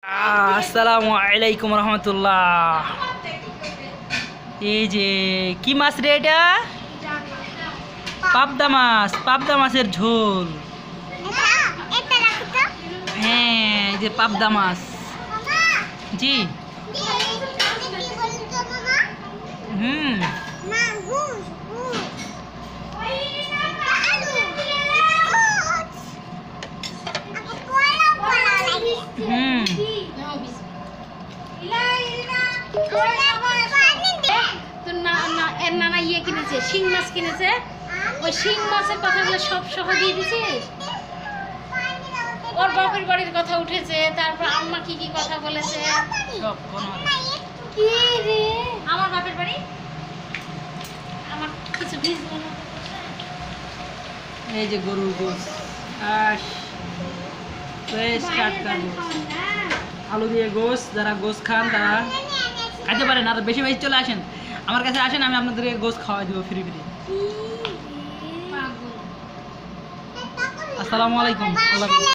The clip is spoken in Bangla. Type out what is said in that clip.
আসসালামু আলাইকুম রহমতুল্লাহ। এই যে কি মাছ রে এটা? পাবদা মাছ, পাবদা মাছের ঝোল। হ্যাঁ, এই যে পাবদা মাছ। জি হুম হুম নানা ইয়ে কিনেছে, শিং মাছ কিনেছে। ওই শিং মাছের কথাগুলো সব সহ দিয়ে দিছিস। ওর বাপের বাড়ির কথা উঠেছে, তারপর আম্মা কি কি কথা বলেছে। কি রে আমার বাপের বাড়ি, আমার কিছু বীজ মনে। এই যে গরুর গোস আলু দিয়ে গোস। যারা গোস খান তারা খাইতে পারেন, আর বেশি বেশি চলে আসেন আমার কাছে, আসেন, আমি আপনাদেরকে গোস খাওয়াই দেবো ফ্রি ফ্রি। আসসালামু আলাইকুম। আল্লাহ হাফেজ।